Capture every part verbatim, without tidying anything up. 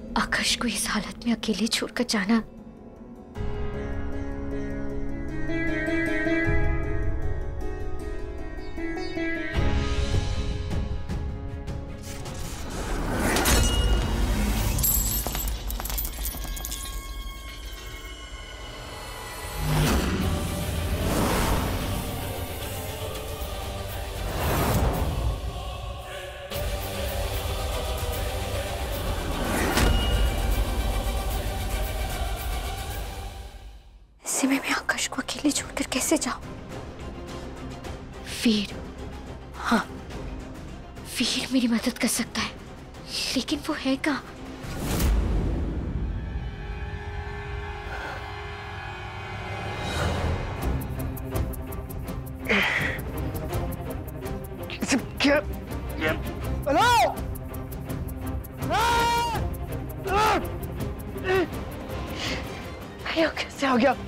आकाश को इस हालत में अकेले छोड़कर जाना कैसे जाऊं? वीर, हाँ, वीर मेरी मदद कर सकता है, लेकिन वो है कहाँ? क्या? हेलो? अरे कैसे आ गया?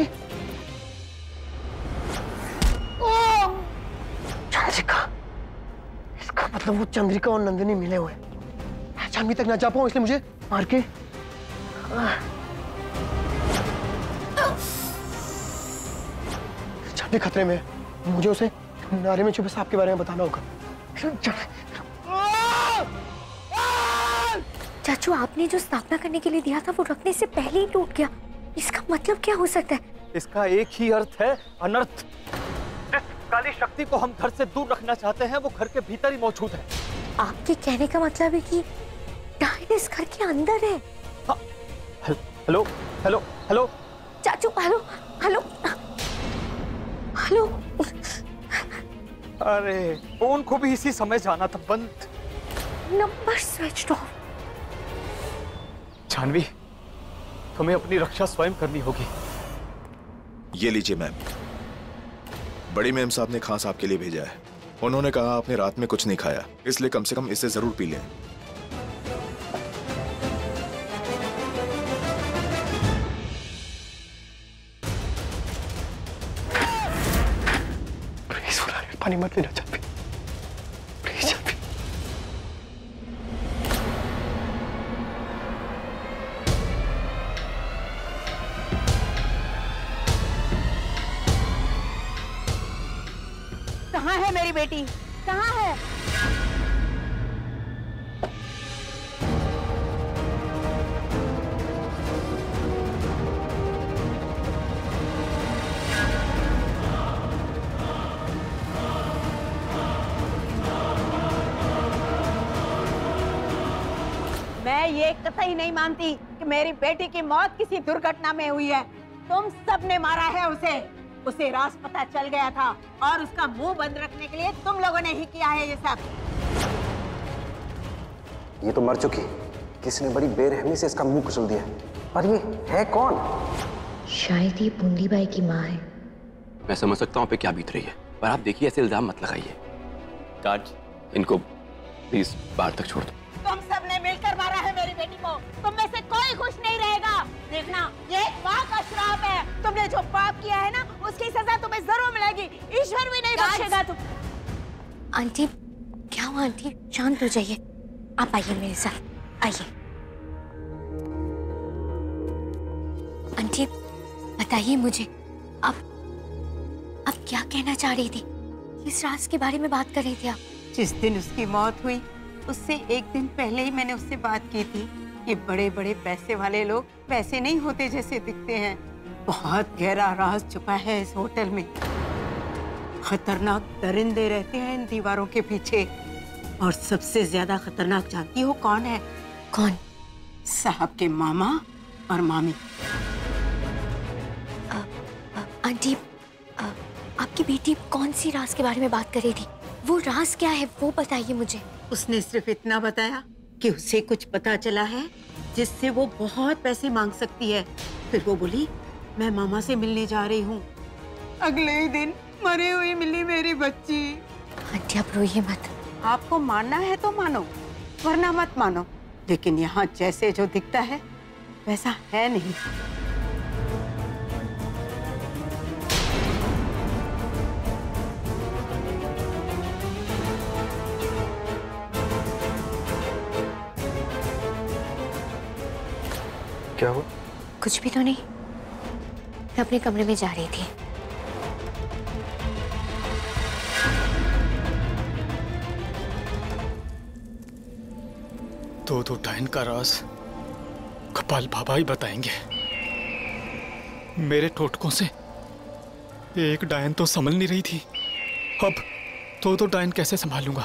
चंद्रिका, इसका मतलब वो चंद्रिका और नंदिनी मिले हुए। मैं जानवी तक ना जा पाऊं, इसलिए मुझे मार के जानवी खतरे में है। मुझे उसे नारे में छुपे सांप के बारे में बताना होगा। चाचू, आपने जो स्थापना करने के लिए दिया था वो रखने से पहले ही टूट गया। इसका मतलब क्या हो सकता है? इसका एक ही अर्थ है, अनर्थ। जिस काली शक्ति को हम घर से दूर रखना चाहते हैं वो घर के भीतर ही मौजूद है। आपके कहने का मतलब है कि डायन इस घर के अंदर है? हाँ। हेलो हेलो हेलो चाचू, हेलो हेलो हेलो। अरे फोन को भी इसी समय जाना था, बंद। Number switch off. जानवी, तुम्हें अपनी रक्षा स्वयं करनी होगी। ये लीजिए मैम, बड़ी मैम साहब ने खास आपके लिए भेजा है। उन्होंने कहा आपने रात में कुछ नहीं खाया, इसलिए कम से कम इसे जरूर पी लें। पानी मत लेना जानवी, प्लीज जानवी। कहाँ है मेरी बेटी? कहाँ है? मैं ये कतई नहीं मानती कि मेरी बेटी की मौत किसी दुर्घटना में हुई है। तुम सबने मारा है उसे। उसे राज पता चल गया था और उसका मुंह बंद रखने के लिए तुम लोगों ने ही किया है ये सब। ये तो मर चुकी, किसी ने बड़ी बेरहमी से इसका मुंह कुचल दिया। पर ये है कौन? शायद ये बूंदी बाई की माँ है। मैं समझ सकता हूँ पे क्या बीत रही है, पर आप देखिए ऐसे इल्जाम मत लगाइए। गार्ड, इनको प्लीज बाहर तक छोड़ दो। तुम सबने मिलकर मारा है मेरी बेटी को। तुम में से कोई खुश नहीं रहेगा। देखना, ये एक माँ का श्राप है। तुमने जो पाप किया है ना, उसकी सजा तुम्हें जरूर मिलेगी। ईश्वर भी नहीं बख्शेगा तुम। आंटी, क्या हुआ आंटी? शांत हो जाइए। आप आइए मेरे साथ, आइए। आंटी बताइए मुझे, आप आप क्या कहना चाह रही थी? किस राज के बारे में बात कर रही थी आप? जिस दिन उसकी मौत हुई उससे एक दिन पहले ही मैंने उससे बात की थी। ये बड़े बड़े पैसे वाले लोग वैसे नहीं होते जैसे दिखते हैं। बहुत गहरा राज छुपा है इस होटल में। खतरनाक दरिंदे रहते हैं इन दीवारों के पीछे। और सबसे ज्यादा खतरनाक जानती हो कौन है? कौन? साहब के मामा और मामी। आ, आ, आंटी, आ, आपकी बेटी कौन सी राज के बारे में बात कर रही थी? वो राज क्या है वो बताइए मुझे। उसने सिर्फ इतना बताया कि उसे कुछ पता चला है जिससे वो बहुत पैसे मांग सकती है। फिर वो बोली, मैं मामा से मिलने जा रही हूँ। अगले ही दिन मरी हुई मिली मेरी बच्ची। आंटी आप रोइए मत। आपको मानना है तो मानो, वरना मत मानो। लेकिन यहाँ जैसे जो दिखता है वैसा है नहीं। क्या हुआ? कुछ भी तो नहीं, मैं अपने कमरे में जा रही थी। तो तो डायन का राज कपाल बाबा ही बताएंगे। मेरे टोटकों से एक डायन तो संभल नहीं रही थी, अब तो तो डायन कैसे संभालूंगा?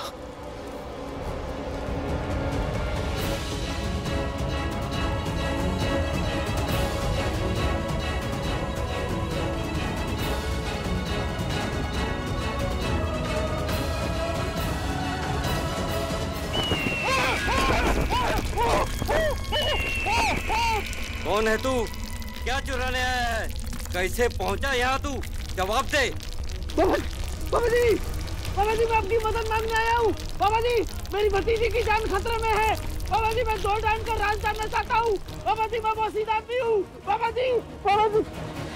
कौन है तू? क्या चुराने आया है? कैसे पहुंचा यहाँ तू? जवाब दे। बाबा, बाबा जी, बाबा जी मैं आपकी मदद मांगने आया हूँ। बाबा जी मेरी भतीजी की जान खतरे में है। बाबा जी मैं दो डायन का राज जानना चाहता हूँ। बाबा जी मैं वसीयत आदमी हूँ। बाबा जी, बाबा जी।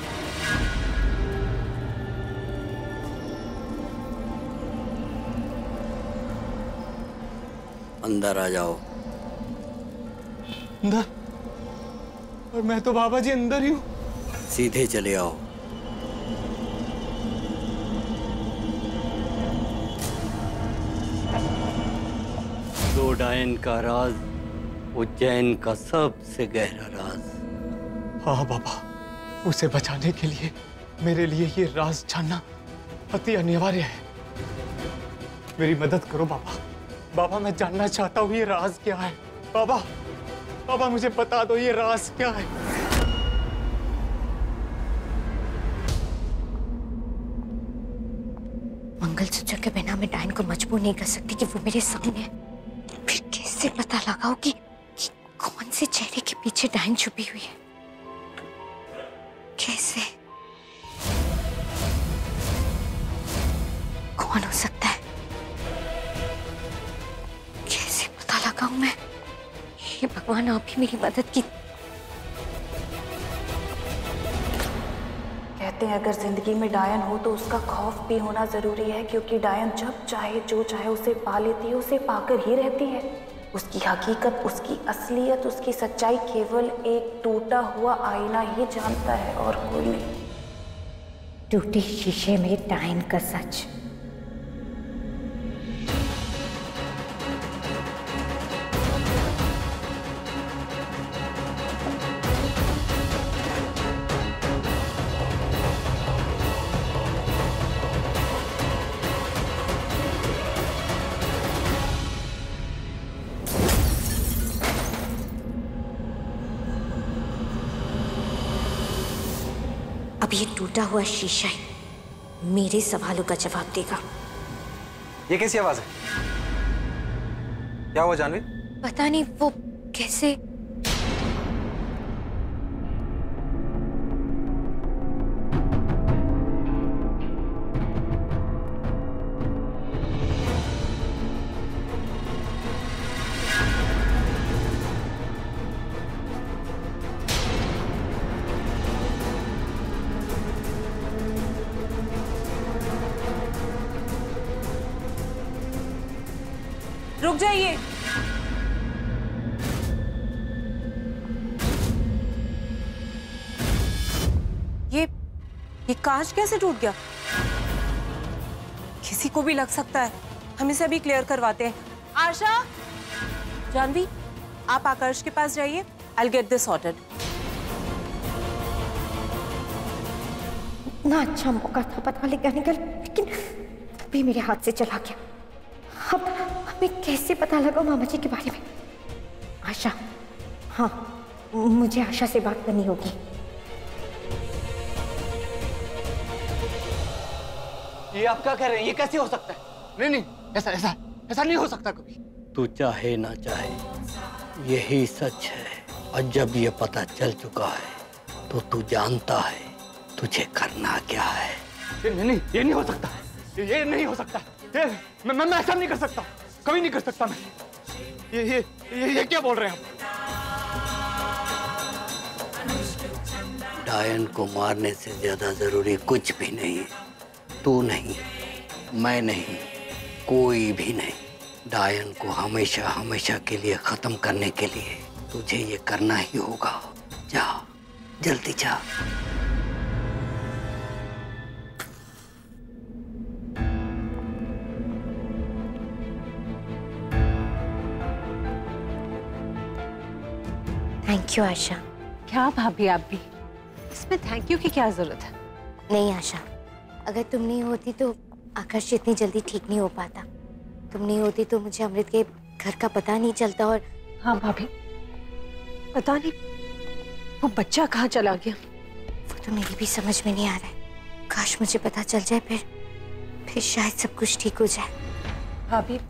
अंदर आ जाओ। अंदर? और मैं तो बाबा जी अंदर ही हूँ। सीधे चले आओ। दो डायन का राज उज्जैन का सबसे गहरा राज। हाँ बाबा, उसे बचाने के लिए मेरे लिए ये राज जानना अति अनिवार्य है। मेरी मदद करो बाबा। बाबा मैं जानना चाहता हूँ ये राज क्या है। बाबा, बाबा मुझे बता दो ये राज क्या है। मंगलसूत्र के बिना मैं डायन को मजबूर नहीं कर सकती कि वो मेरे सामने है। फिर कैसे पता लगाओ कि, कि कौन से चेहरे के पीछे डायन छुपी हुई है? कैसे? कौन हो सकता है? कैसे पता लगाऊं मैं? हे भगवान, आप ही मेरी मदद की। कहते हैं अगर जिंदगी में डायन हो तो उसका खौफ भी होना जरूरी है, क्योंकि डायन जब चाहे जो चाहे उसे पा लेती है, उसे पाकर ही रहती है। उसकी हकीकत, उसकी असलियत, उसकी सच्चाई केवल एक टूटा हुआ आईना ही जानता है और कोई नहीं। टूटे शीशे में डायन का सच। अब ये टूटा हुआ शीशा ही मेरे सवालों का जवाब देगा। ये कैसी आवाज है? क्या हुआ जानवी? पता नहीं वो कैसे। रुक जाइए। ये ये कांच कैसे टूट गया? किसी को भी लग सकता है, हम इसे अभी क्लियर करवाते हैं। आशा, जानवी, आप आकर्ष के पास जाइए। I'll get this sorted। ना अच्छा मौका था पता लगाने का, लेकिन भी मेरे हाथ से चला गया। अब हमें कैसे पता लगा मामा जी के बारे में? आशा, हाँ मुझे आशा से बात करनी होगी। ये आप क्या कह रहे हैं? ये कैसे हो सकता है? नहीं नहीं, ऐसा ऐसा ऐसा नहीं हो सकता कभी। तू चाहे ना चाहे यही सच है, और जब ये पता चल चुका है तो तू जानता है तुझे करना क्या है। ये नहीं नहीं, ये नहीं हो सकता। ये, ये नहीं हो सकता। ये मैं मैं ऐसा नहीं कर सकता, कभी नहीं कर सकता मैं। ये ये ये, ये क्या बोल रहे हैं आप? डायन को मारने से ज्यादा जरूरी कुछ भी नहीं है। तू नहीं, मैं नहीं, कोई भी नहीं। डायन को हमेशा हमेशा के लिए खत्म करने के लिए तुझे ये करना ही होगा। जाओ, जल्दी जाओ। Thank you Asha. क्या भाभी आप भी, इसमें थैंक यू की क्या जरूरत है? नहीं आशा, अगर तुम नहीं होती तो आकाश इतनी जल्दी ठीक नहीं हो पाता। तुम नहीं होती तो मुझे अमृत के घर का पता नहीं चलता। और हाँ भाभी, पता नहीं वो बच्चा कहाँ चला गया। वो तो मेरी भी समझ में नहीं आ रहा है। काश मुझे पता चल जाए, फिर फिर शायद सब कुछ ठीक हो जाए। भाभी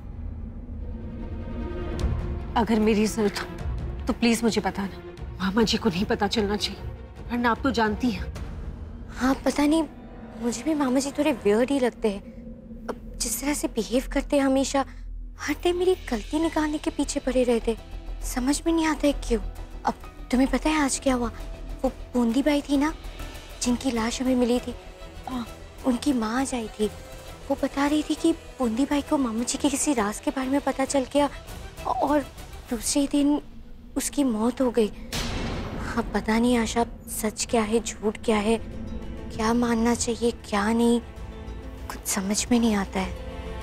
अगर मेरी जरूरत हो तो प्लीज मुझे बताना। मामा जी को नहीं पता चलना चाहिए, वरना आप तो जानती हैं। हाँ पता नहीं, मुझे भी मामा जी थोड़े वियर्ड ही लगते हैं। अब जिस तरह से बिहेव करते हैं हमेशा, हर टाइम मेरी गलती निकालने के पीछे पड़े रहते, समझ में नहीं आता है क्यों। अब तुम्हें पता है आज क्या हुआ? वो बूंदी बाई थी ना, जिनकी लाश हमें मिली थी, उनकी माँ आज आई थी। वो बता रही थी कि बूंदी बाई को मामा जी के किसी राज के बारे में पता चल गया और दूसरे दिन उसकी मौत हो गई। अब पता नहीं आशा, सच क्या है झूठ क्या है, क्या मानना चाहिए क्या नहीं, कुछ समझ में नहीं आता है।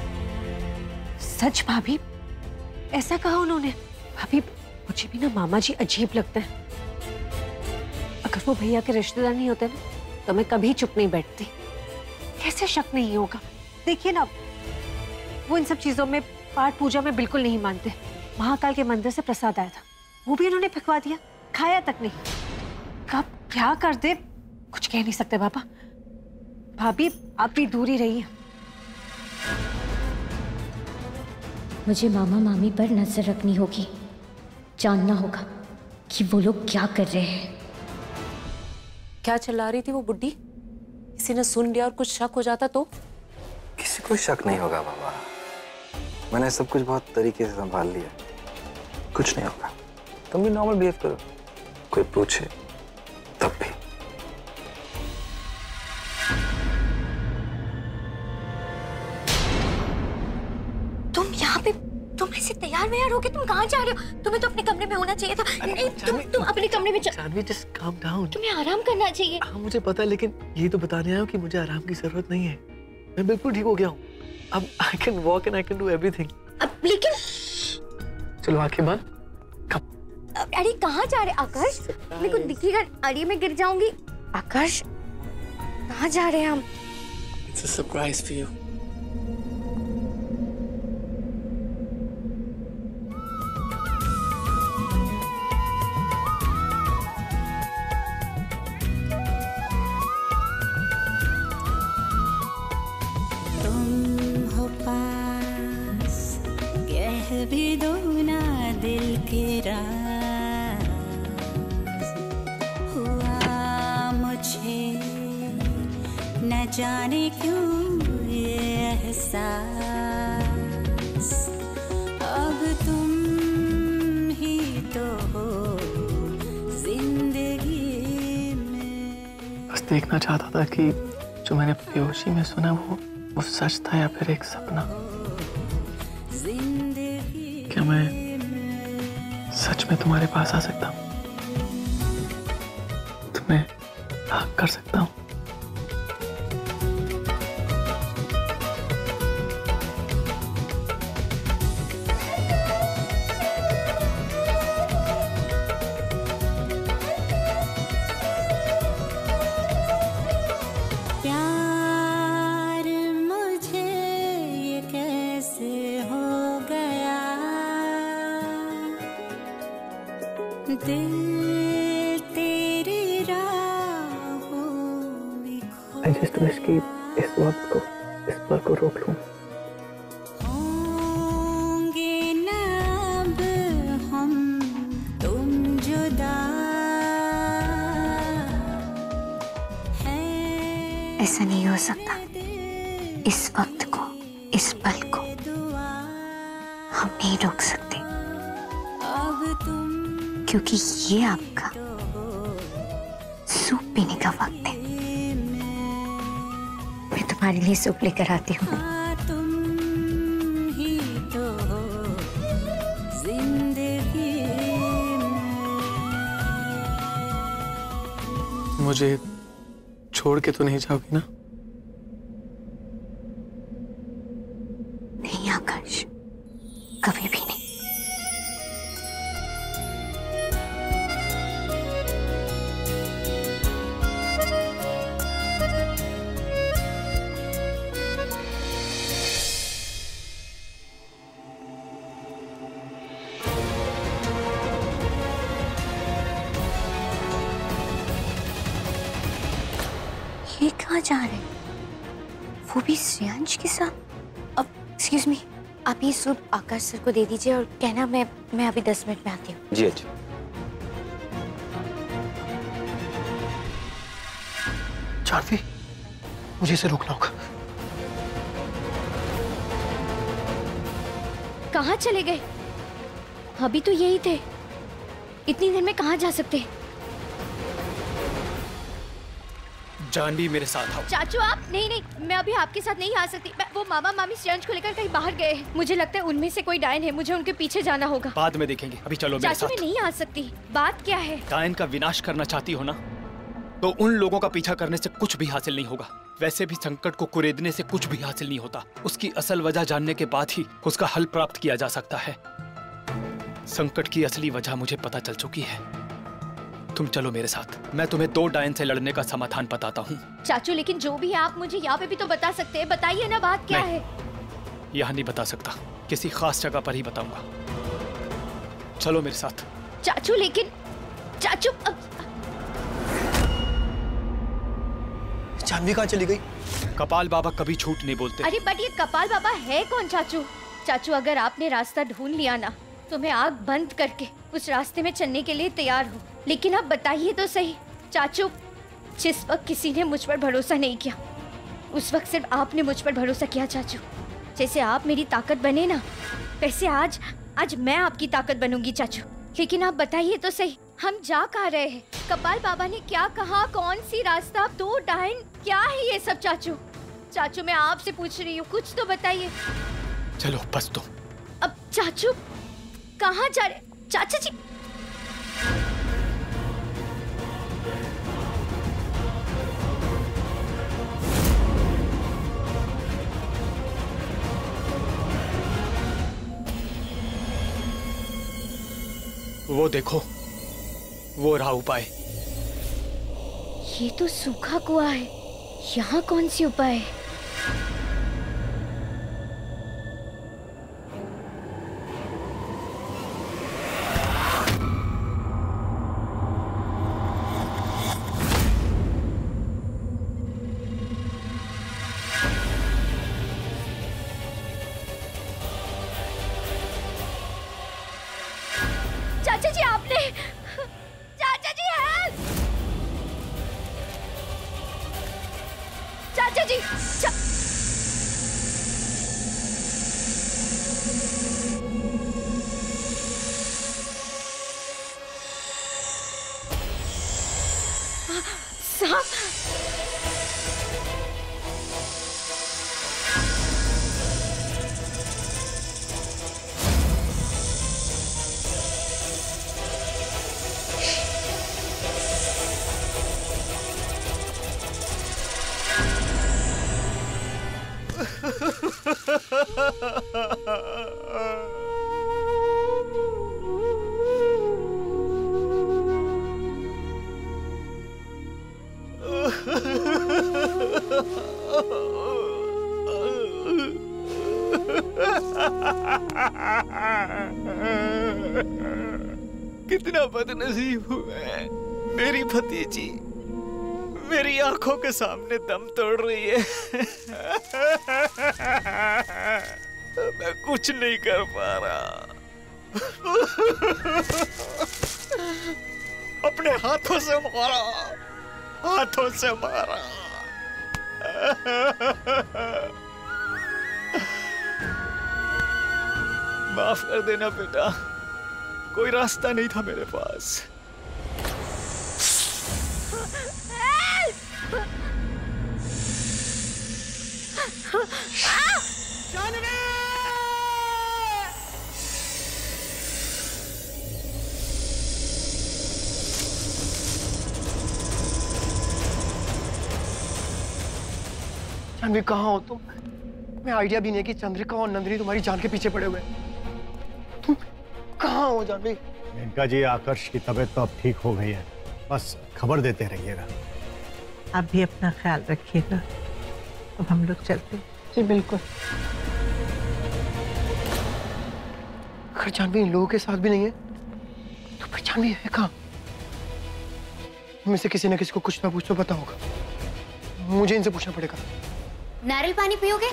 सच भाभी? ऐसा कहा उन्होंने? भाभी मुझे भी ना मामा जी अजीब लगते हैं। अगर वो भैया के रिश्तेदार नहीं होते ना तो मैं कभी चुप नहीं बैठती। कैसे शक नहीं होगा? देखिए ना, वो इन सब चीजों में, पाठ पूजा में बिल्कुल नहीं मानते। महाकाल के मंदिर से प्रसाद आया था, वो भी उन्होंने फेंकवा दिया, खाया तक नहीं। कब क्या कर दे कुछ कह नहीं सकते पापा। भाभी आप भी दूर ही रहिए। मुझे मामा मामी पर नजर रखनी होगी, जानना होगा कि वो लोग क्या कर रहे हैं। क्या चिल्ला रही थी वो बुड्ढी? किसी ने सुन लिया और कुछ शक हो जाता तो? किसी को शक नहीं होगा बाबा, मैंने सब कुछ बहुत तरीके से संभाल लिया, कुछ नहीं होगा। तुम भी नॉर्मल बिहेव करो, कोई पूछे तब भी। तुम यहाँ पे, तुम ऐसे तैयार व्यार होके तुम कहाँ जा रहे हो? तुम्हें तो अपने कमरे में होना चाहिए था। नहीं, तुम तुम अपने कमरे में चल। Janvi just calm down. तुम्हें आराम करना चाहिए। हाँ मुझे पता है, लेकिन ये तो बताने आया हूँ कि मुझे आराम की जरूरत नहीं है। मैं बिल्कुल ठीक हो गया हूँ। अब I can walk and I can do everything. अब लेकिन चलो आंखें बंद। अरे कहाँ जा रहे आकाश? मेरे को दिखेगा, अरे मैं गिर जाऊंगी। आकाश कहाँ जा रहे हैं हम? It's a surprise for you. तुम हो पास, कह भी दो ना दिल के राज, हुआ मुझे न जाने क्यों ये एहसास, अब तुम ही तो हो जिंदगी में। बस देखना चाहता था कि जो मैंने बेहोशी में सुना वो वो सच था या फिर एक सपना। क्या मैं सच में तुम्हारे पास आ सकता हूँ? तुम्हें हक कर सकता हूँ? I just wish कि इस वक्त को, इस पल को रोक लूं। होंगे ना अब हम तुम जुदा, ऐसा नहीं हो सकता। इस वक्त को, इस पल को हम नहीं रोक सकते, क्योंकि ये आपका सूप पीने का वक्त है। मैं तुम्हारे लिए सूप लेकर आती हूँ। तुम ही तो हो जिंदगी में। मुझे छोड़ के तो नहीं जाओगी ना? नहीं आकाश, कभी भी नहीं। ये कहाँ जा रहे हैं? वो भी श्रेयांश के साथ? अब एक्सक्यूज मी, आप ये सूप आकाश सर को दे दीजिए और कहना मैं मैं अभी दस मिनट में आती हूँ। जी अच्छा। जानवी, मुझे इसे रोकना होगा। कहाँ चले गए? अभी तो यही थे। इतनी देर में कहाँ जा सकते हैं? जानवी मेरे साथ आओ। चाचू आप? नहीं नहीं, मैं अभी आपके साथ नहीं आ सकती। वो मामा मामी श्रेयांश को लेकर कहीं बाहर गए हैं। मुझे लगता है उनमें से कोई डायन है, मुझे उनके पीछे जाना होगा। बाद में देखेंगे, अभी चलो मेरे साथ। चाचू मैं नहीं आ सकती। बात क्या है? डायन का विनाश करना चाहती हो ना, तो उन लोगों का पीछा करने से कुछ भी हासिल नहीं होगा। वैसे भी संकट को कुरेदने से कुछ भी हासिल नहीं होता। उसकी असल वजह जानने के बाद ही उसका हल प्राप्त किया जा सकता है। संकट की असली वजह मुझे पता चल चुकी है। तुम चलो मेरे साथ, मैं तुम्हें दो डायन से लड़ने का समाधान बताता हूँ। चाचू लेकिन जो भी आप मुझे यहाँ पे भी तो बता सकते हैं। बताइए ना, बात क्या है? यहाँ नहीं बता सकता, किसी खास जगह पर ही बताऊंगा। चलो मेरे साथ। चाचू लेकिन चाचू अब... जानवी कहाँ चली गई? कपाल बाबा कभी झूठ नहीं बोलते। अरे बट ये कपाल बाबा है कौन चाचू? चाचू अगर आपने रास्ता ढूंढ लिया ना, तो मैं आग बंद करके उस रास्ते में चलने के लिए तैयार हूँ। लेकिन आप बताइए तो सही चाचू, जिस वक्त किसी ने मुझ पर भरोसा नहीं किया, उस वक्त सिर्फ आपने मुझ पर भरोसा किया चाचू। जैसे आप मेरी ताकत बने ना, वैसे आज आज मैं आपकी ताकत बनूंगी चाचू। लेकिन आप बताइए तो सही, हम जा कहाँ रहे हैं? कपाल बाबा ने क्या कहा? कौन सी रास्ता? दो डायन? क्या है ये सब चाचू? चाचू मैं आपसे पूछ रही हूँ, कुछ तो बताइए। चलो बस तुम। अब चाचू कहाँ जा रहे? चाचा जी वो देखो, वो रहा उपाय। ये तो सूखा कुआं है, यहाँ कौन सी उपाय है? चाचा जी आपने, चाचा जी हेल्प! चाचा जी चा... सांप! कितना बदनसीब हूँ मैं। मेरी भतीजी मेरी आंखों के सामने दम तोड़ रही है। मैं कुछ नहीं कर पा रहा। अपने हाथों से मारा, हाथों से मारा। माफ कर देना बेटा, कोई रास्ता नहीं था मेरे पास। जानवी कहाँ हो तुम? मैं आइडिया भी नहीं है कि चंद्रिका और नंदिनी तुम्हारी जान के पीछे पड़े हुए हैं। तुम कहाँ हो जानवी? इनका जी आकर्ष की तबीयत तो अब ठीक हो गई है, बस खबर देते रहिएगा। आप भी अपना ख्याल रखिएगा। अब हम लोग चलते। जी बिल्कुल। अगर जानवी इन लोगों के साथ भी नहीं है तो फिर जानवी है कहाँ? इनमें से किसी न किसी को कुछ ना कुछ तो पता होगा, मुझे इनसे पूछना पड़ेगा। नारियल पानी पियोगे?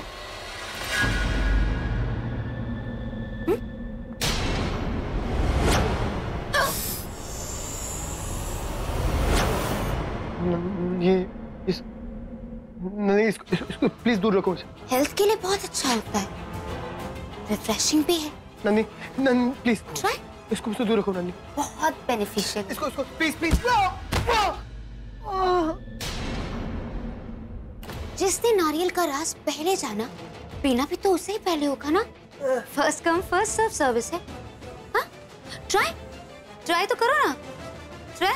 ये इस नहीं, इसको, इसको प्लीज दूर रखो। हेल्थ के लिए बहुत अच्छा होता है, रिफ्रेशिंग भी है। Nandi, Nandi please try. इसको मुझसे दूर रखो नंदी। बहुत बेनिफिशियल। इसको इसको प्लीज प्लीज। जिसने नारियल का राज पहले जाना, पीना भी तो उससे ही पहले होगा ना। First come first serve service है। हाँ, ट्राई ट्राई तो करो ना। ट्राई।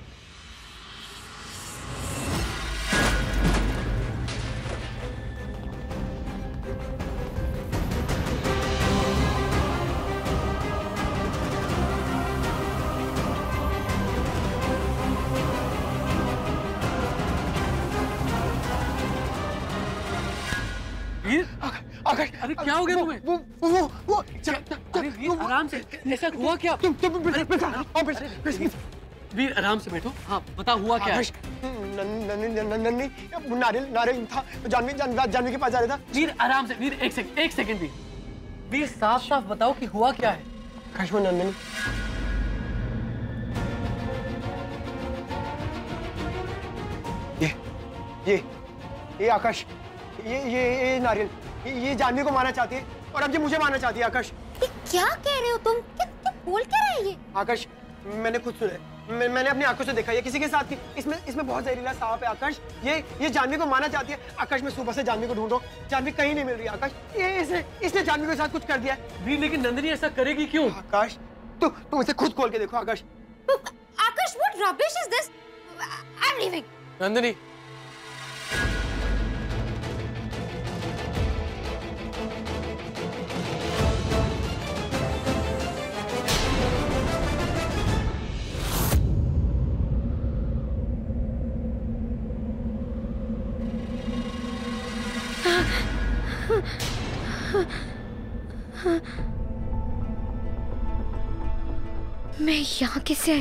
आकाश, अरे क्या हो गया तुम्हें? वो वो वो वो अरे वीर आराम से, ऐसा हुआ क्या? तुम तुम वीर आराम से बैठो। हाँ बता हुआ क्या? आकाश, नंदी नारियल नारियल था, जानवी जानवी के पास जा रहा था। वीर आराम से, वीर एक सेकंड एक सेकंड वीर वीर साफ साफ बताओ कि हुआ क्या है? आकाश वो नंदिनी ये ये ये आकाश ये ये ये नारियल ये, ये जानवी को मारना चाहती है और अब ये मुझे मारना चाहती है। आकाश ये क्या कह रहे हो तुम? क्या, क्या बोल क्या रहे हैं ये? आकाश मैंने खुद सुना है, मैं, मैंने अपनी आंखों से देखा है किसी के साथ की। इसमें इसमें बहुत जहरीला सांप है। आकाश ये ये जानवी को मारना चाहती है। आकाश मैं सुबह से जानवी को ढूंढ रहा हूँ, जानवी कहीं नहीं मिल रही। आकाश ये इसने इसने जानवी के साथ कुछ कर दिया है। वीर लेकिन नंदिनी ऐसा करेगी क्यों? आकाश तू तुम इसे खुद खोल के देखो। Akash Akash what rubbish is this? I am leaving. Nandini मैं यहाँ कैसे आई?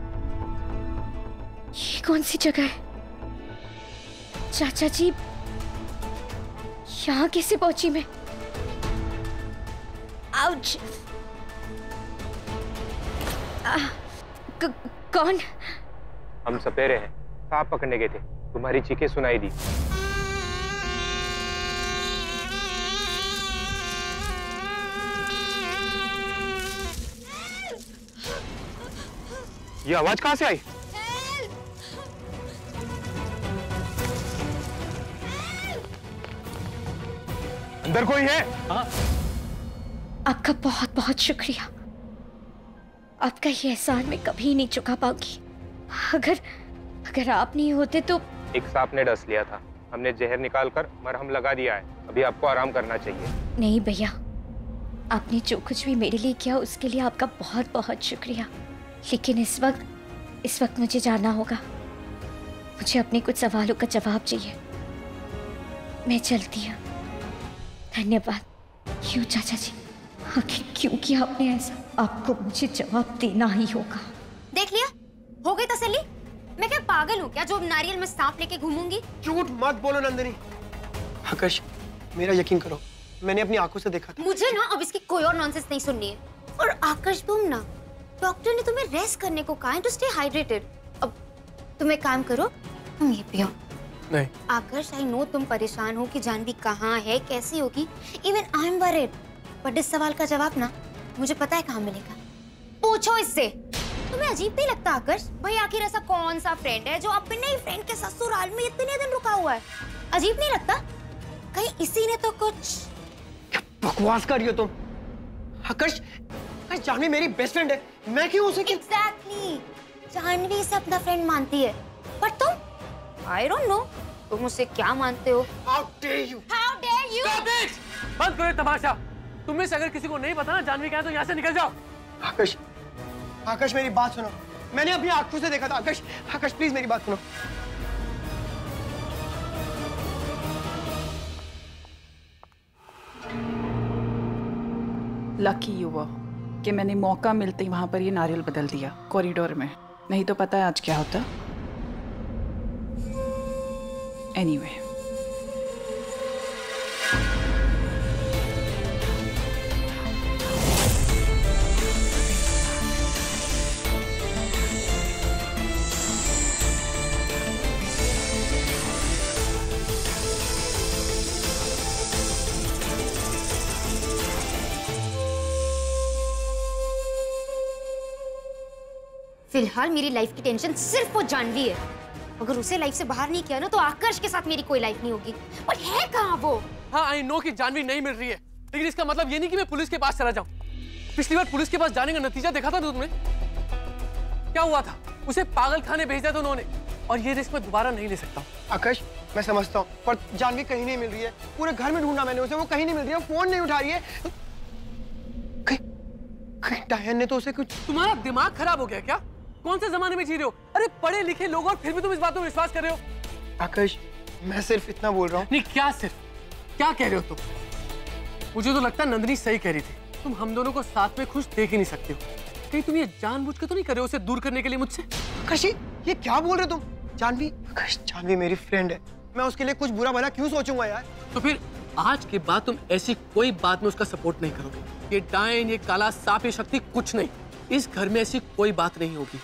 ये कौन सी जगह है? चाचा जी यहाँ कैसे पहुंची मैं? आउच! आ, क, कौन? हम सपेरे हैं, सांप पकड़ने गए थे, तुम्हारी चीखें सुनाई दी। ये आवाज कहाँ से आई? अंदर कोई है? हाँ। आपका बहुत बहुत शुक्रिया। आपका ये एहसान मैं कभी नहीं चुका पाऊंगी। अगर अगर आप नहीं होते तो। एक सांप ने डस लिया था, हमने जहर निकालकर मरहम लगा दिया है, अभी आपको आराम करना चाहिए। नहीं भैया, आपने जो कुछ भी मेरे लिए किया उसके लिए आपका बहुत बहुत शुक्रिया। लेकिन इस वक्त इस वक्त मुझे जाना होगा। मुझे अपने कुछ सवालों का जवाब चाहिए। मैं चलती हूँ। धन्यवाद। क्यों चाचा जी, आखिर क्यों किया आपने ऐसा? आपको मुझे जवाब देना ही होगा। देख लिया, हो गई तसल्ली। मैं क्या पागल हूँ क्या जो नारियल में सांप लेके घूमूंगी? झूठ मत बोलो नंदिनी। आकाश मेरा यकीन करो, मैंने अपनी आंखों से देखा था। मुझे ना अब इसकी कोई और नॉनसेंस नहीं सुननी है। और आकाश तुम ना, डॉक्टर ने तुम्हें रेस्ट करने को कहा है, टू स्टे हाइड्रेटेड। अब तुम एक काम करो, तुम ये पियो। नहीं आकाश, आई नो तुम परेशान हो कि जानवी कहाँ है, कैसी होगी। Even I am worried, but इस सवाल का जवाब ना मुझे पता है कहाँ मिलेगा। पूछो इससे। तुम्हें अजीब नहीं लगता आकाश? भाई आखिर ऐसा कौन सा फ्रेंड है जो अपने ही फ्रेंड के ससुराल में इतने दिन रुका हुआ है? अजीब नहीं लगता? कहीं इसी ने तो कुछ बकवास कर रही हो तुम। आकाश, जानवी मेरी बेस्ट फ्रेंड है, मैं क्यों उसे? एग्जैक्टली, जानवी से अपना फ्रेंड मानती है, पर तुम आई डोंट नो, तुम मुझसे क्या मानते हो? How dare you? How dare you? बंद करो ये तमाशा। तुम में से अगर किसी को नहीं पता ना जानवी क्या है तो यहाँ से निकल जाओ। आकाश, आकाश मेरी बात सुनो। मैंने अपनी आंखों से देखा था। आकाश, आकाश प्लीज मेरी बात सुनो। लकी यू वर कि मैंने मौका मिलते ही वहां पर ये नारियल बदल दिया कॉरिडोर में, नहीं तो पता है आज क्या होता। Anyway anyway. फिलहाल मेरी लाइफ की टेंशन सिर्फ वो जानवी है। अगर उसे लाइफ से बाहर नहीं किया ना तो आकर्ष के साथ मेरी कोई लाइफ नहीं होगी। बट है कहाँ वो? हाँ आई नो कि जानवी नहीं मिल रही है, लेकिन इसका मतलब ये नहीं कि मैं पुलिस के पास चला जाऊं। पिछली बार पुलिस के पास जाने का नतीजा देखा था तुमने, क्या हुआ था? उसे पागल खाने भेज दिया था उन्होंने, और ये रिस्क मैं दोबारा नहीं ले सकता। आकाश मैं समझता हूँ, पर जानवी कहीं नहीं मिल रही है। पूरे घर में ढूंढा मैंने उसे, वो कहीं नहीं मिल रही है, फोन नहीं उठा रही है। कहीं कहीं डायन ने तो उसे कुछ। तुम्हारा दिमाग खराब हो गया क्या? कौन से जमाने में जी रहे हो? अरे पढ़े लिखे लोग और फिर भी तुम इस बात पर विश्वास कर रहे हो? आकाश मैं सिर्फ इतना बोल रहा हूँ। नहीं क्या सिर्फ, क्या कह रहे हो तुम? मुझे तो लगता है नंदिनी सही कह रही थी, तुम हम दोनों को साथ में खुश देख ही नहीं सकते हो। कहीं तुम ये जानबूझ के तो नहीं कर रहे हो उसे दूर करने के लिए मुझसे? आकाश ये क्या बोल रहे हो तुम? जानवी, आकाश जानवी मेरी फ्रेंड है, मैं उसके लिए कुछ बुरा भला क्यों सोचूंगा यार? तो फिर आज के बाद तुम ऐसी कोई बात में उसका सपोर्ट नहीं करोगे। ये डायन, ये काला सांप, ये शक्ति कुछ नहीं, इस घर में ऐसी कोई बात नहीं होगी।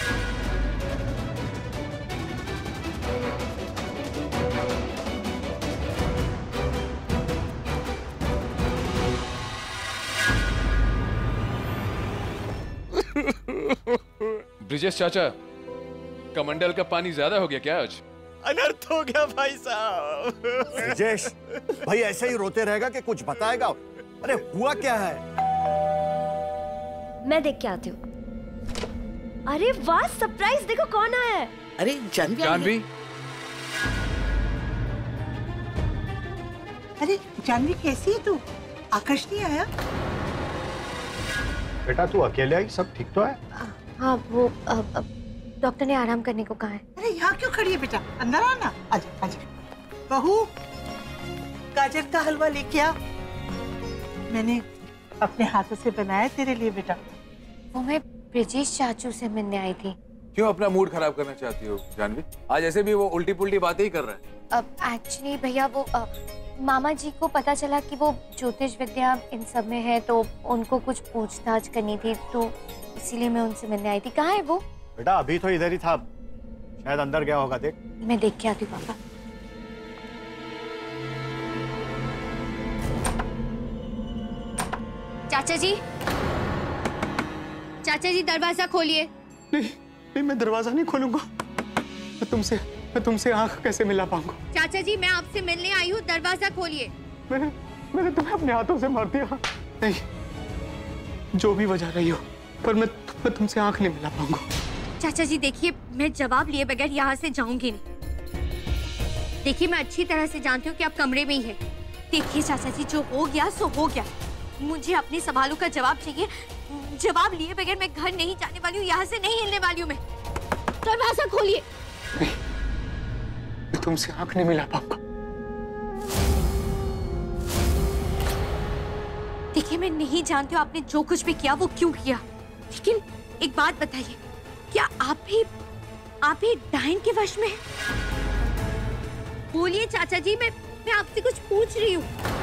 ब्रिजेश चाचा, कमंडल का पानी ज्यादा हो गया क्या आज? अनर्थ हो गया भाई साहब। विजयेश भाई ऐसे ही रोते रहेगा कि कुछ बताएगा? अरे हुआ क्या है? मैं देख के आती हूँ। अरे वाह सरप्राइज, देखो कौन आया है। अरे जानवी। जानवी अरे जानवी कैसी है तू? आकाश नहीं आया? बेटा तू अकेले आई, सब ठीक तो है? हाँ वो डॉक्टर ने आराम करने को कहा है। अरे यहाँ क्यों खड़ी है बेटा, अंदर आना। आजा आजा। बहू गाजर का हलवा लेके आ, मैंने अपने हाथों से बनाया तेरे लिए बेटा। वो मैं ब्रिजेश चाचू से मिलने आई थी। क्यों अपना मूड खराब करना चाहती हो जानवी? आज ऐसे भी वो उल्टी पुल्टी बातें ही कर रहा है। अब एक्चुअली भैया वो आ, मामा जी को पता चला कि वो ज्योतिष विद्या इन सब में है, तो उनको कुछ पूछताछ करनी थी, तो इसीलिए मैं उनसे मिलने आई थी। कहाँ है वो? बेटा अभी तो इधर ही था, शायद अंदर गया होगा। देख मैं देख के आती हूँ पापा। चाचा जी, चाचा जी दरवाजा खोलिए। नहीं नहीं मैं दरवाजा नहीं खोलूंगा। मैं तुमसे मैं तुमसे आंख कैसे मिला पाऊंगा? चाचा जी मैं आपसे मिलने आई हूँ, दरवाजा खोलिए। मैंने मैंने तुम्हें अपने हाथों से मार दिया। नहीं, जो भी वजह रही हो, पर मैं मैं तुमसे आंख नहीं मिला पाऊंगा। चाचा जी देखिए, मैं जवाब लिए बगैर यहाँ से जाऊंगी नहीं। देखिए मैं अच्छी तरह से जानती हूँ कि आप कमरे में ही हैं। देखिए चाचा जी, जो हो गया सो हो गया, मुझे अपने सवालों का जवाब चाहिए। जवाब लिए बगैर मैं घर नहीं जाने वाली हूँ, यहाँ से नहीं हिलने वाली हूँ मैं। दरवाजा खोलिए। मैं तुमसे आंख नहीं मिला पाऊंगा। देखिए मैं नहीं जानती हूँ आपने जो कुछ भी किया वो क्यों किया, लेकिन एक बात बताइए, क्या आप भी आप भी डायन के वश में हैं? बोलिए चाचा जी, मैं मैं आपसे कुछ पूछ रही हूँ।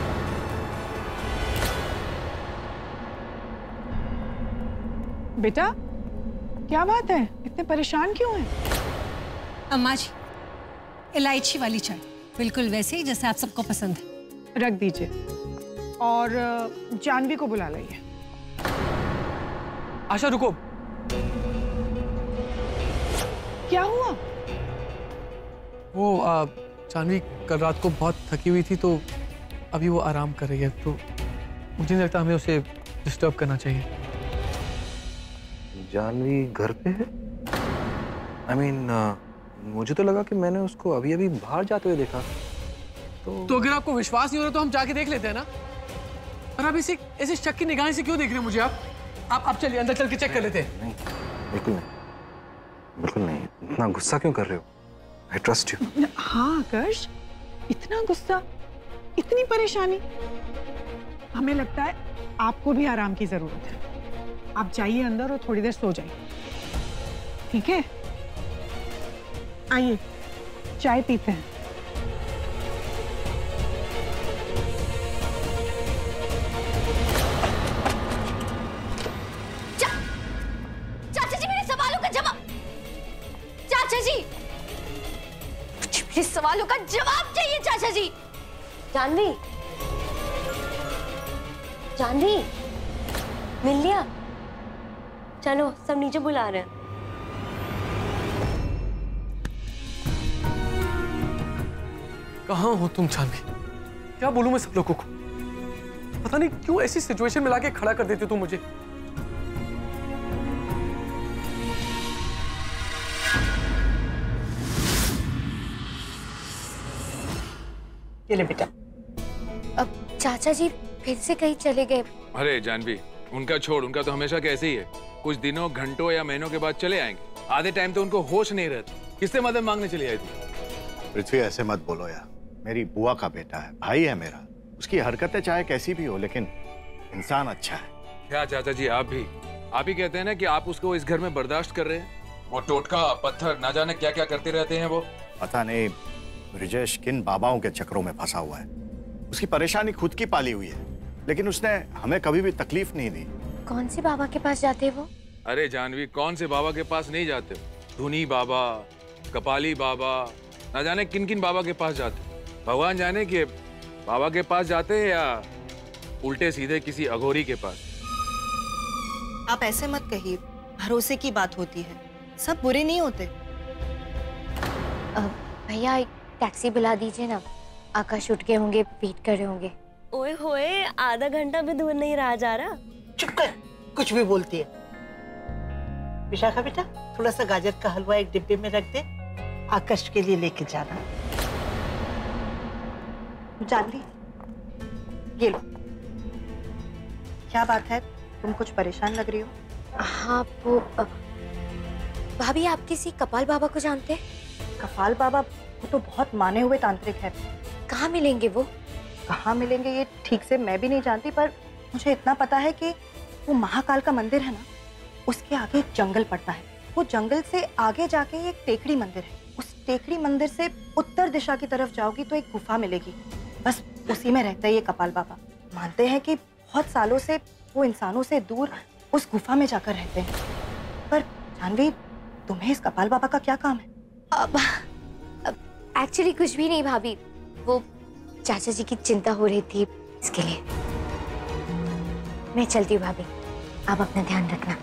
बेटा क्या बात है, इतने परेशान क्यों हैं? अम्मा जी, इलायची वाली चाय, बिल्कुल वैसे ही जैसे आप सबको पसंद है। रख दीजिए और जानवी को बुला लाइए। आशा रुको। क्या हुआ? वो आ, जानवी कल रात को बहुत थकी हुई थी, तो अभी वो आराम कर रही है, तो मुझे नहीं लगता हमें उसे डिस्टर्ब करना चाहिए। जानवी घर पे है? आई मीन मुझे तो लगा कि मैंने उसको अभी अभी बाहर जाते हुए देखा। तो तो अगर आपको विश्वास नहीं हो रहा तो हम जाके देख लेते हैं ना। पर आप इसे ऐसे शक की निगाहें से क्यों देख रहे हैं मुझे? आप आप आप चलिए अंदर चल के चेक कर लेते हैं। नहीं, बिल्कुल नहीं, बिल्कुल नहीं। इतना गुस्सा क्यों कर रहे हो? I trust you. हाँ आकर्ष, इतना गुस्सा, इतनी परेशानी, हमें लगता है आपको भी आराम की जरूरत है। आप जाइए अंदर और थोड़ी देर सो जाइए, ठीक है? आइए चाय पीते हैं। चा, चाचा जी मेरे सवालों का जवाब, चाचा जी मुझे मेरे सवालों का जवाब चाहिए चाचा जी। जानवी, जानवी, मिल लिया? चलो सब नीचे बुला रहे हैं। कहाँ हो तुम जानवी? क्या बोलूं मैं सब लोगों को? पता नहीं क्यों ऐसी सिचुएशन में लाके खड़ा कर देती तुम मुझे। ये ले बेटा। अब चाचा जी फिर से कहीं चले गए? अरे जानवी, उनका छोड़, उनका तो हमेशा का ऐसे ही है। कुछ दिनों, घंटों या महीनों के बाद चले आएंगे। आधे टाइम तो उनको होश नहीं रहता। किससे मदद मांगने चली आई थी? पृथ्वी ऐसे मत बोलो यार, मेरी बुआ का बेटा है, भाई है मेरा। उसकी हरकतें चाहे कैसी भी हो लेकिन इंसान अच्छा है। क्या चाचा जी, आप भी आप ही कहते हैं ना कि आप उसको इस घर में बर्दाश्त कर रहे हैं? वो टोटका पत्थर ना जाने क्या क्या करते रहते हैं। वो पता नहीं विजयेश किन बाबाओं के चक्रों में फंसा हुआ है। उसकी परेशानी खुद की पाली हुई है, लेकिन उसने हमें कभी भी तकलीफ नहीं दी। कौन से बाबा के पास जाते हैं वो? अरे जानवी, कौन से बाबा के पास नहीं जाते? धुनी बाबा, कपाली बाबा, ना जाने किन किन बाबा के पास जाते। भगवान जाने कि बाबा के पास जाते हैं या उल्टे सीधे किसी अघोरी के पास। आप ऐसे मत कहिए, भरोसे की बात होती है, सब बुरे नहीं होते। भैया एक टैक्सी बुला दीजिए ना, आकाश उठ के होंगे, वेट कर रहे होंगे। ओए होए, आधा घंटा भी दूर नहीं रहा जा रहा। चुप कर, कुछ भी बोलती है। विशाखा बेटा, थोड़ा सा गाजर का हलवा एक डिब्बे में रख दे, आकाश के लिए लेके जाना। जानवी, ये लो। क्या बात है, तुम कुछ परेशान लग रही हो? हाँ वो भाभी, आप किसी कपाल बाबा को जानते हैं? कपाल बाबा वो तो बहुत माने हुए तांत्रिक है। कहाँ मिलेंगे वो? कहाँ मिलेंगे ये ठीक से मैं भी नहीं जानती, पर मुझे इतना पता है कि वो महाकाल का मंदिर है ना, उसके आगे एक जंगल पड़ता है। वो जंगल से आगे जाके एक टेकड़ी मंदिर है। उस टेकड़ी मंदिर से उत्तर दिशा की तरफ जाओगी तो एक गुफा मिलेगी, बस उसी में रहता है ये कपाल बाबा। मानते हैं कि बहुत सालों से वो इंसानों से दूर उस गुफा में जाकर रहते हैं। पर जानवी, तुम्हें इस कपाल बाबा का क्या काम है? अब एक्चुअली कुछ भी नहीं भाभी, वो चाचा जी की चिंता हो रही थी इसके लिए। मैं चलती हूँ भाभी, आप अपना ध्यान रखना।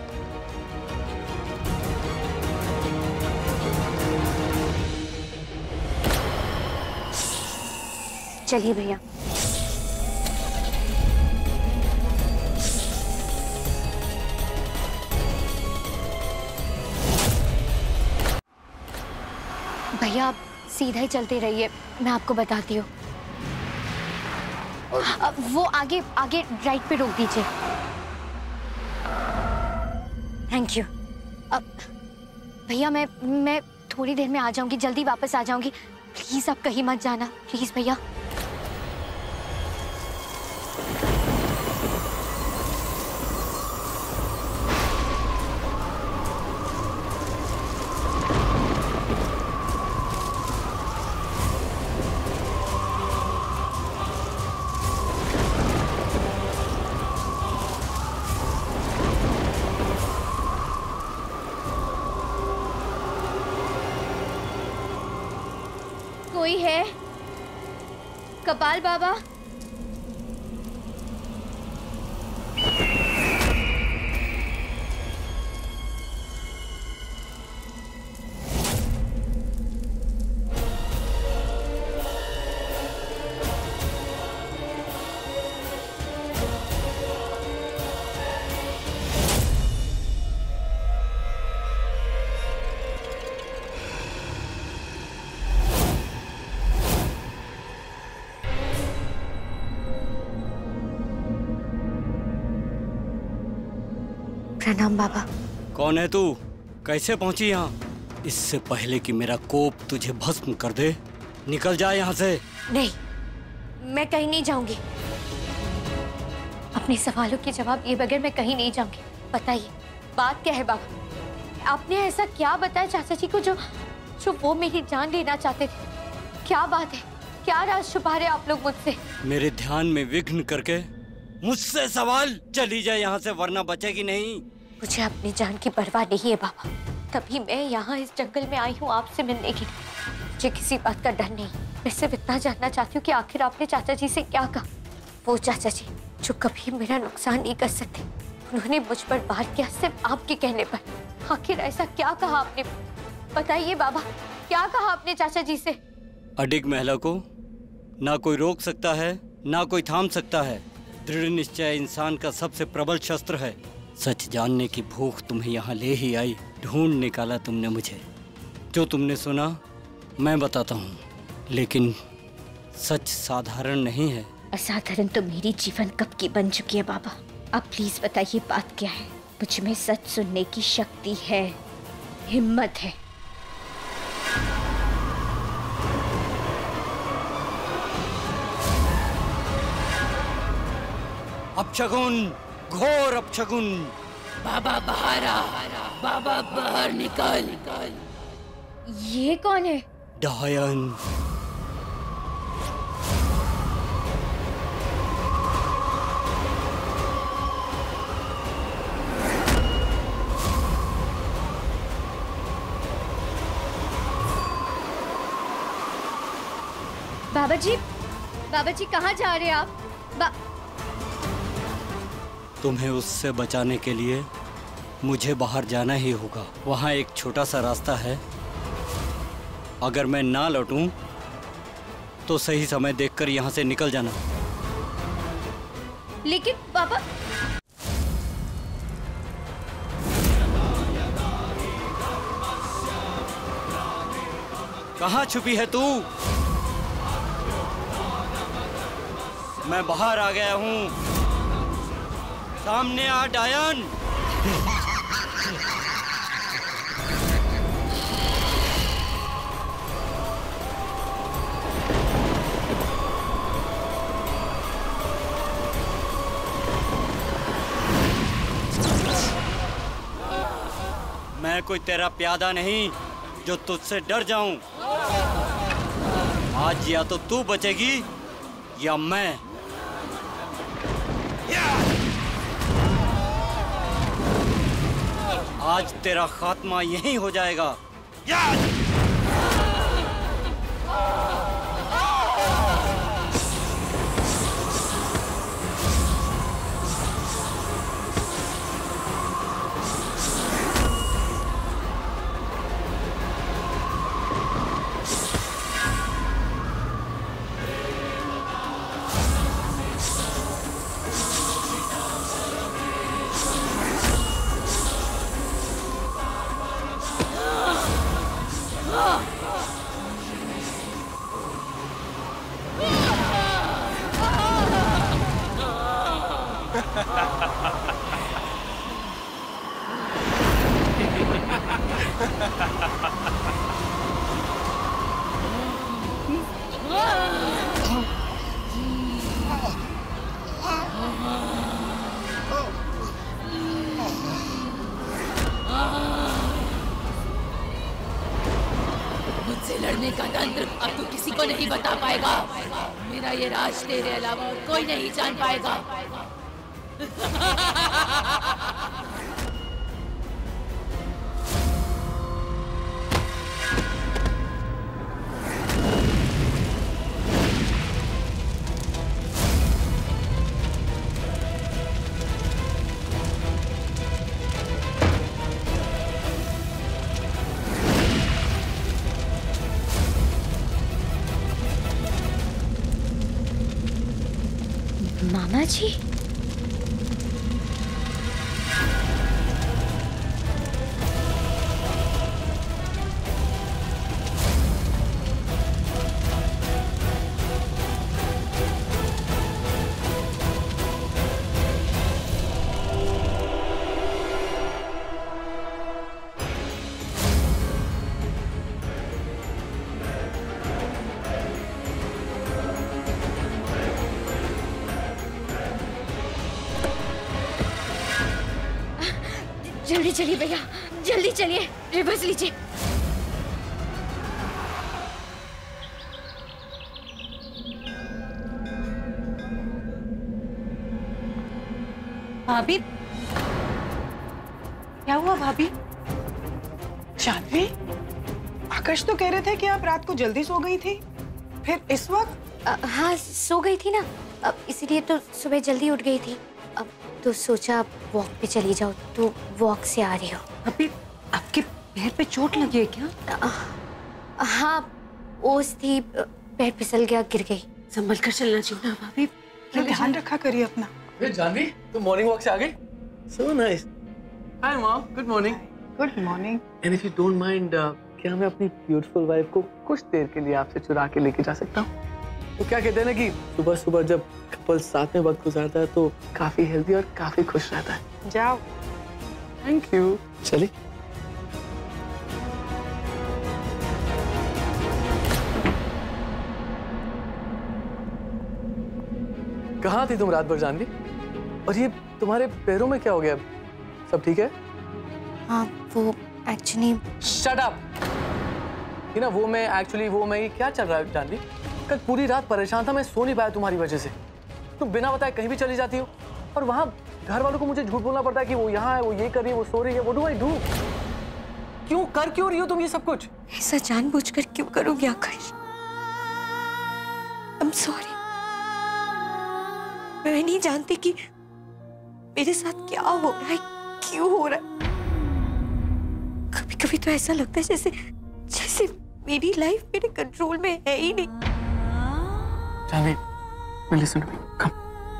चलिए भैया। भैया आप सीधा ही चलते रहिए, मैं आपको बताती हूँ। वो आगे आगे राइट पे रोक दीजिए। Thank you. अब भैया मैं मैं थोड़ी देर में आ जाऊंगी, जल्दी वापस आ जाऊंगी। प्लीज आप कहीं मत जाना, प्लीज भैया। कोई है? कपाल बाबा? प्रणाम बाबा। कौन है तू? कैसे पहुंची यहाँ? इससे पहले कि मेरा कोप तुझे भस्म कर दे, निकल जा यहाँ से। नहीं, मैं कहीं नहीं जाऊंगी। अपने सवालों के जवाब ये बगैर मैं कहीं नहीं जाऊंगी। बताइए बात क्या है बाबा? आपने ऐसा क्या बताया चाचा जी को जो जो वो मेरी जान लेना चाहते थे? क्या बात है? क्या राज छुपा रहे आप लोग मुझसे? मेरे ध्यान में विघ्न करके मुझसे सवाल। चली जाए यहाँ से वरना बचेगी नहीं। मुझे अपनी जान की परवाह नहीं है बाबा, तभी मैं यहाँ इस जंगल में आई हूँ आपसे मिलने के लिए। मुझे किसी बात का डर नहीं। मैं सिर्फ इतना जानना चाहती हूँ कि आखिर आपने चाचा जी से क्या कहा? वो चाचा जी जो कभी मेरा नुकसान नहीं कर सकते, उन्होंने मुझ पर वार किया सिर्फ आपके कहने पर। आखिर ऐसा क्या कहा आपने? बताइए बाबा, क्या कहा आपने चाचा जी से? अडिग महिला को ना कोई रोक सकता है, ना कोई थाम सकता है। दृढ़ निश्चय इंसान का सबसे प्रबल शस्त्र है। सच जानने की भूख तुम्हें यहाँ ले ही आई। ढूंढ निकाला तुमने मुझे। जो तुमने सुना मैं बताता हूँ, लेकिन सच साधारण नहीं है। असाधारण तो मेरी जीवन कब की बन चुकी है बाबा। अब प्लीज बताइए बात क्या है? मुझ में सच सुनने की शक्ति है, हिम्मत है। अपशगुन, घोर अपशगुन। बाबा बाहर आ, बाबा बाहर निकल। ये कौन है? डायन। बाबा जी, बाबा जी कहाँ जा रहे हैं आप? बा... तुम्हें उससे बचाने के लिए मुझे बाहर जाना ही होगा। वहाँ एक छोटा सा रास्ता है। अगर मैं ना लौटूं तो सही समय देखकर यहाँ से निकल जाना। लेकिन बाबा, कहाँ छुपी है तू? मैं बाहर आ गया हूँ। सामने आ डायन। मैं कोई तेरा प्यादा नहीं जो तुझसे डर जाऊं। आज या तो तू बचेगी या मैं। आज तेरा खात्मा यहीं हो जाएगा। मुझसे लड़ने का तंत्र अब तू किसी को नहीं बता पाएगा। मेरा ये राज तेरे अलावा और कोई नहीं जान पाएगा। मामा जी, जल्दी चलिए भैया, जल्दी चलिए, रिवर्स लीजिए। भाभी, क्या हुआ भाभी? जानवी, आकाश तो कह रहे थे कि आप रात को जल्दी सो गई थी, फिर इस वक्त? हाँ, सो गई थी ना, अब इसीलिए तो सुबह जल्दी उठ गई थी। अब तो सोचा वॉक पे चली जाओ, तो वॉक से आ रही हो। अभी आपके पैर पे चोट लगी है क्या? हाँ, ओस थी, पैर फिसल गया, गिर गई। संभल कर चलना चाहिए ना भाभी। ध्यान रखा करिए अपना। जानवी, तुम मॉर्निंग वॉक से आ गई? So nice. Hi mom, good morning. Good morning. And if you don't mind, uh, क्या मैं अपनी ब्यूटीफुल वाइफ को कुछ देर के लिए आपसे चुरा के लेके जा सकता हूँ? तो क्या कहते हैं ना कि सुबह सुबह जब कपल साथ में वक्त गुजारता है तो काफी हेल्दी और काफी खुश रहता है। जाओ। Thank you. चलिए। कहाँ थी तुम रात भर जानवी? और ये तुम्हारे पैरों में क्या हो गया? सब ठीक है? हाँ, वो एक्चुअली। Shut up! ये ना वो मैं एक्चुअली वो मैं ये क्या चल रहा है जानवी? कल पूरी रात परेशान था, मैं सो नहीं पाया तुम्हारी वजह से। तुम बिना बताए कहीं भी चली जाती हो और वहाँ घर वालों को मुझे झूठ बोलना पड़ता है कि वो यहाँ है, वो ये कर रही है, वो सो रही है। What do I do? क्यों कर क्यों रही हो तुम ये सब कुछ? ऐसा जानबूझकर क्यों करोगे आकाश? I'm sorry. मैं नहीं जानती कि मेरे साथ क्या हो रहा है, क्यों हो रहा है। कभी कभी तो ऐसा लगता है जैसे जैसे मेरी लाइफ मेरे कंट्रोल में है ही नहीं। Janvi, listen to me. Come.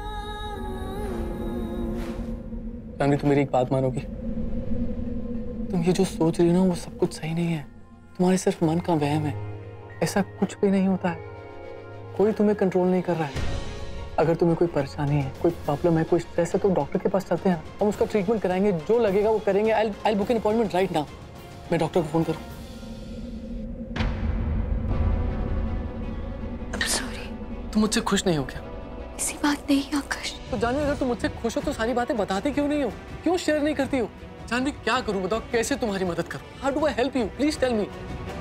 Janvi, तुम मेरी एक बात मानोगी? तुम ये जो सोच रही हो ना वो सब कुछ सही नहीं है। तुम्हारे सिर्फ मन का वहम है। ऐसा कुछ भी नहीं होता है। कोई तुम्हें कंट्रोल नहीं कर रहा है। अगर तुम्हें कोई परेशानी है, कोई प्रॉब्लम है, कोई स्ट्रेस है तो डॉक्टर के पास चलते हैं। हम उसका ट्रीटमेंट कराएंगे, जो लगेगा वो करेंगे। I'll, I'll book an appointment right now. मैं डॉक्टर को फोन करूं? I'm sorry. तुम मुझसे खुश नहीं हो क्या? ऐसी बात नहीं आकाश। तो जानवी, अगर तुम मुझसे खुश हो तो सारी बातें बताती क्यों नहीं हो? क्यों शेयर नहीं करती हो? जानवी, क्या करूं बताओ, कैसे तुम्हारी मदद करूं? How do I help you? Please tell me.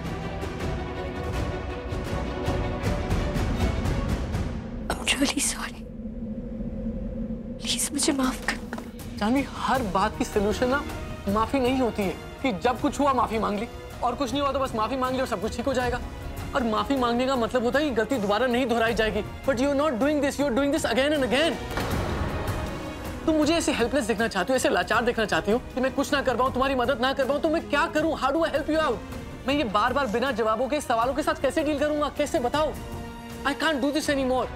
Really sorry. Please मुझे माफ कर। जानवी, हर बात की सलूशन ना माफी नहीं होती है कि जब कुछ हुआ माफी मांग ली और कुछ नहीं हुआ तो बस माफी मांग ली और सब कुछ ठीक हो जाएगा। और माफी मांगने का मतलब होता है कि गलती दोबारा नहीं दोहराई जाएगी। But you are not doing this, you are doing this again and again. तुम मुझे ऐसे हेल्पलेस देखना चाहती हो, ऐसे लाचार देखना चाहती हो कि मैं कुछ ना कर पाऊं, तुम्हारी मदद ना कर पाऊं, तो मैं क्या करूं? How do I help you out? मैं ये बार बार बिना जवाबों के सवालों के साथ कैसे डील करूंगा? कैसे बताओ? I can't do this any more.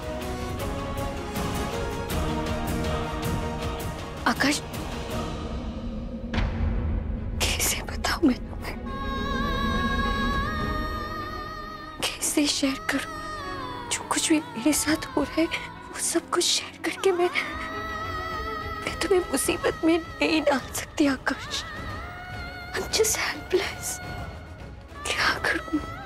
Akash, कैसे बताऊं मैं तुम्हें? कैसे शेयर करूं? जो कुछ भी मेरे साथ हो रहा है वो सब कुछ शेयर करके मैं मैं तुम्हें मुसीबत में नहीं डाल सकती आकाश। I'm just helpless. क्या करूं?